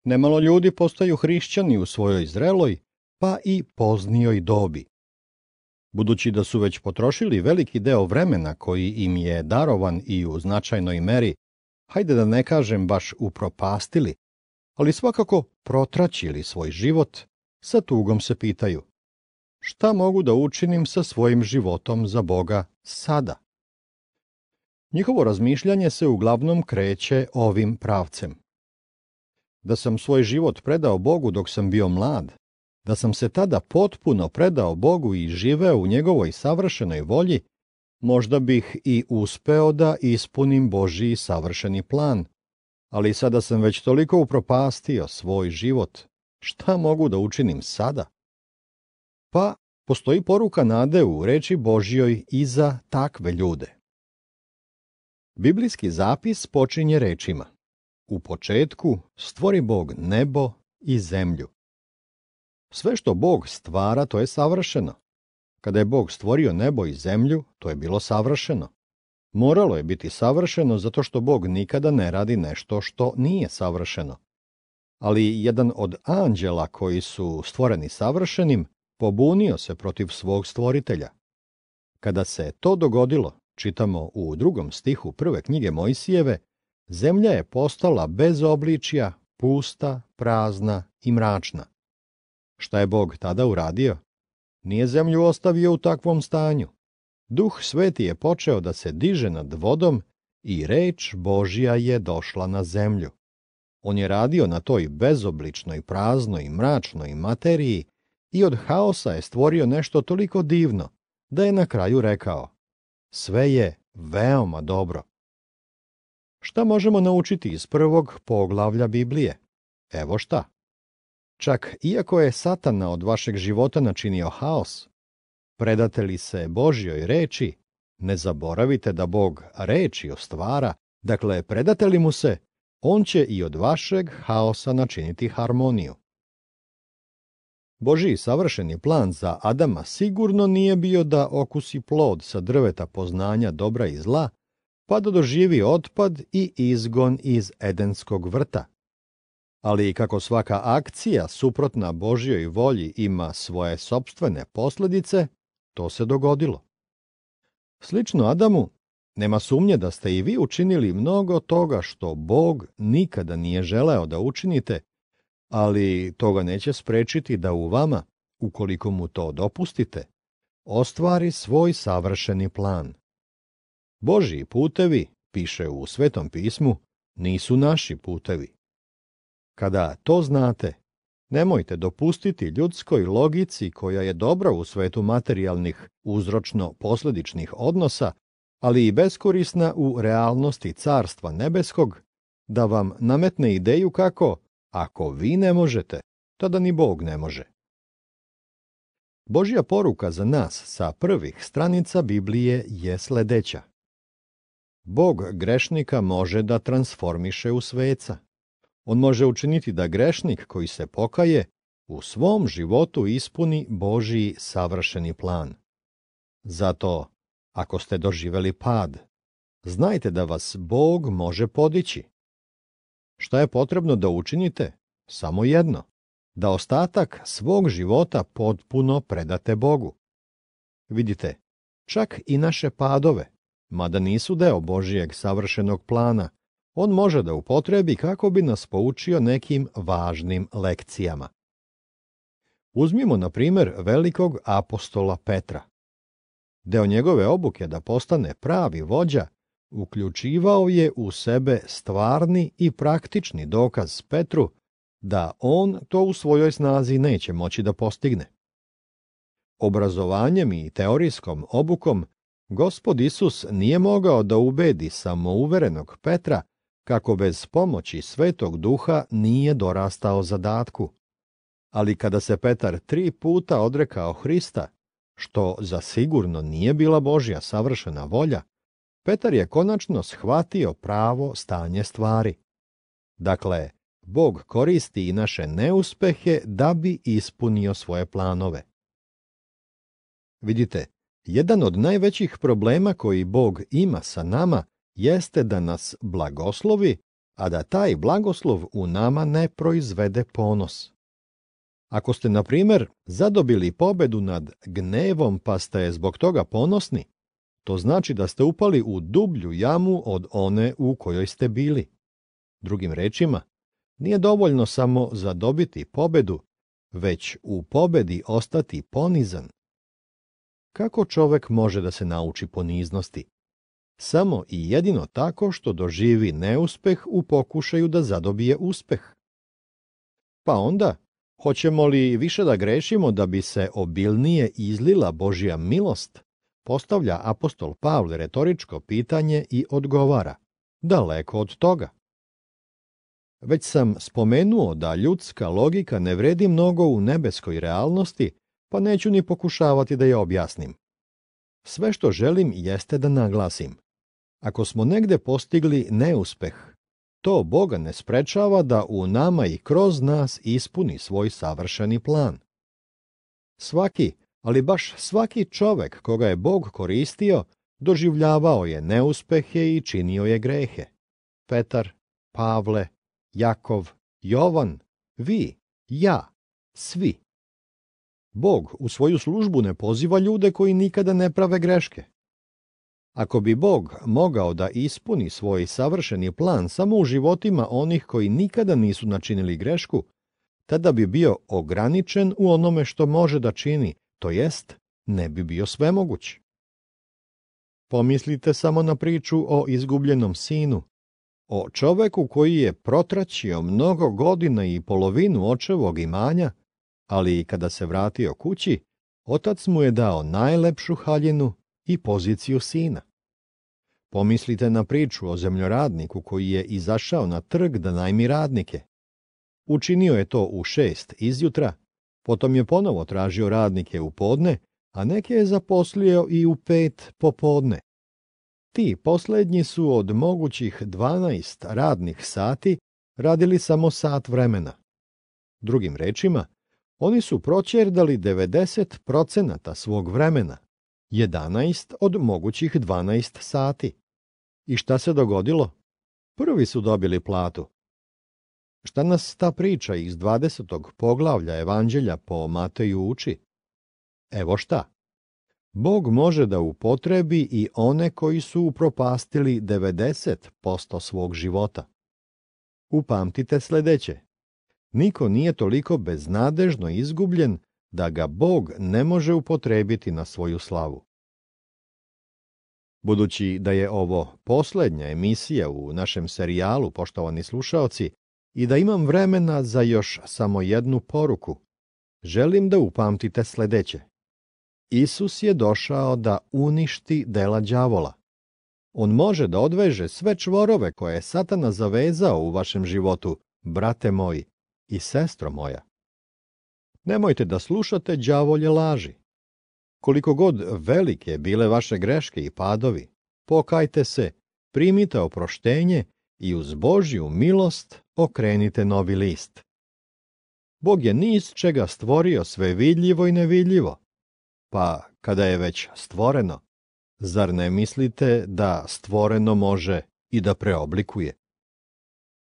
Nemalo ljudi postaju hrišćani u svojoj zreloj, pa i poznijoj dobi. Budući da su već potrošili veliki deo vremena koji im je darovan i u značajnoj meri, hajde da ne kažem baš upropastili, ali svakako protraćili svoj život, sa tugom se pitaju: šta mogu da učinim sa svojim životom za Boga sada? Njihovo razmišljanje se uglavnom kreće ovim pravcem. Da sam svoj život predao Bogu dok sam bio mlad, da sam se tada potpuno predao Bogu i živeo u njegovoj savršenoj volji, možda bih i uspeo da ispunim Božji savršeni plan, ali sada sam već toliko upropastio svoj život, šta mogu da učinim sada? Pa, postoji poruka nade u reči Božjoj i za takve ljude. Biblijski zapis počinje rečima: u početku stvori Bog nebo i zemlju. Sve što Bog stvara, to je savršeno. Kada je Bog stvorio nebo i zemlju, to je bilo savršeno. Moralo je biti savršeno zato što Bog nikada ne radi nešto što nije savršeno. Ali jedan od anđela koji su stvoreni savršenim, pobunio se protiv svog stvoritelja. Kada se to dogodilo, čitamo u 2. stihu 1. knjige Mojsijeve, zemlja je postala bez obličja, pusta, prazna i mračna. Šta je Bog tada uradio? Nije zemlju ostavio u takvom stanju. Duh Sveti je počeo da se diže nad vodom i reč Božja je došla na zemlju. On je radio na toj bezobličnoj, praznoj, mračnoj materiji i od haosa je stvorio nešto toliko divno, da je na kraju rekao: sve je veoma dobro. Šta možemo naučiti iz 1. poglavlja Biblije? Evo šta. Čak iako je Satana od vašeg života načinio haos, predate li se Božjoj reči, ne zaboravite da Bog reči ostvara, dakle predate li mu se, on će i od vašeg haosa načiniti harmoniju. Božji savršeni plan za Adama sigurno nije bio da okusi plod sa drveta poznanja dobra i zla, pa da doživi otpad i izgon iz Edenskog vrta. Ali kako svaka akcija suprotna Božjoj volji ima svoje sopstvene posljedice, to se dogodilo. Slično Adamu, nema sumnje da ste i vi učinili mnogo toga što Bog nikada nije želeo da učinite, ali toga neće sprečiti da u vama, ukoliko mu to dopustite, ostvari svoj savršeni plan. Božji putevi, piše u Svetom pismu, nisu naši putevi. Kada to znate, nemojte dopustiti ljudskoj logici, koja je dobra u svetu materijalnih uzročno-posledičnih odnosa, ali i beskorisna u realnosti Carstva nebeskog, da vam nametne ideju kako, ako vi ne možete, tada ni Bog ne može. Božja poruka za nas sa prvih stranica Biblije je sledeća. Bog grešnika može da transformiše u sveca. On može učiniti da grešnik koji se pokaje u svom životu ispuni Božji savršeni plan. Zato, ako ste doživeli pad, znajte da vas Bog može podići. Šta je potrebno da učinite? Samo jedno, da ostatak svog života potpuno predate Bogu. Vidite, čak i naše padove, mada nisu deo Božijeg savršenog plana, on može da upotrebi kako bi nas poučio nekim važnim lekcijama. Uzmimo, na primer, velikog apostola Petra. Deo njegove obuke da postane pravi vođa uključivao je u sebe stvarni i praktični dokaz Petru da on to u svojoj snazi neće moći da postigne. Obrazovanjem i teorijskom obukom Gospod Isus nije mogao da ubedi samouverenog Petra kako bez pomoći Svetog Duha nije dorastao zadatku. Ali kada se Petar 3 puta odrekao Hrista, što zasigurno nije bila Božja savršena volja, Petar je konačno shvatio pravo stanje stvari. Dakle, Bog koristi i naše neuspehe da bi ispunio svoje planove. Vidite, jedan od najvećih problema koji Bog ima sa nama jeste da nas blagoslovi, a da taj blagoslov u nama ne proizvede ponos. Ako ste, na primjer, zadobili pobedu nad gnevom pa ste zbog toga ponosni, to znači da ste upali u dublju jamu od one u kojoj ste bili. Drugim rečima, nije dovoljno samo zadobiti pobedu, već u pobedi ostati ponizan. Kako čovek može da se nauči poniznosti? Samo i jedino tako što doživi neuspeh u pokušaju da zadobije uspeh. Pa onda, hoćemo li više da grešimo da bi se obilnije izlila Božja milost? Postavlja apostol Pavle retoričko pitanje i odgovara: daleko od toga. Već sam spomenuo da ljudska logika ne vredi mnogo u nebeskoj realnosti, pa neću ni pokušavati da je objasnim. Sve što želim jeste da naglasim: ako smo negde postigli neuspeh, to Boga ne sprečava da u nama i kroz nas ispuni svoj savršeni plan. Svaki, ali baš svaki čovek koga je Bog koristio, doživljavao je neuspehe i činio je grehe. Petar, Pavle, Jakov, Jovan, vi, ja, svi. Bog u svoju službu ne poziva ljude koji nikada ne prave greške. Ako bi Bog mogao da ispuni svoj savršeni plan samo u životima onih koji nikada nisu načinili grešku, tada bi bio ograničen u onome što može da čini, to jest, ne bi bio svemoguć. Pomislite samo na priču o izgubljenom sinu, o čoveku koji je protraćio mnogo godina i polovinu očevog imanja, ali kada se vratio kući, otac mu je dao najlepšu haljinu i poziciju sina. Pomislite na priču o zemljoradniku koji je izašao na trg da najmi radnike. Učinio je to u 6 izjutra, potom je ponovo tražio radnike u podne, a neke je zaposlio i u 5 popodne. Ti poslednji su od mogućih 12 radnih sati radili samo sat vremena. Drugim rečima, oni su proćerdali 90% svog vremena, 11 od mogućih 12 sati. I šta se dogodilo? Prvi su dobili platu. Šta nas ta priča iz 20. poglavlja Evanđelja po Mateju uči? Evo šta. Bog može da upotrebi i one koji su upropastili 90% svog života. Upamtite sledeće. Niko nije toliko beznadežno izgubljen da ga Bog ne može upotrebiti na svoju slavu. Budući da je ovo poslednja emisija u našem serijalu, poštovani slušaoci, i da imam vremena za još samo jednu poruku, želim da upamtite sledeće. Isus je došao da uništi dela đavola. On može da odveže sve čvorove koje je Satana zavezao u vašem životu, brate moji i sestro moja. Nemojte da slušate đavolje laži. Koliko god velike bile vaše greške i padovi, pokajte se, primite oproštenje i uz Božju milost okrenite novi list. Bog je ni iz čega stvorio sve vidljivo i nevidljivo. Pa, kada je već stvoreno, zar ne mislite da stvoreno može i da preoblikuje?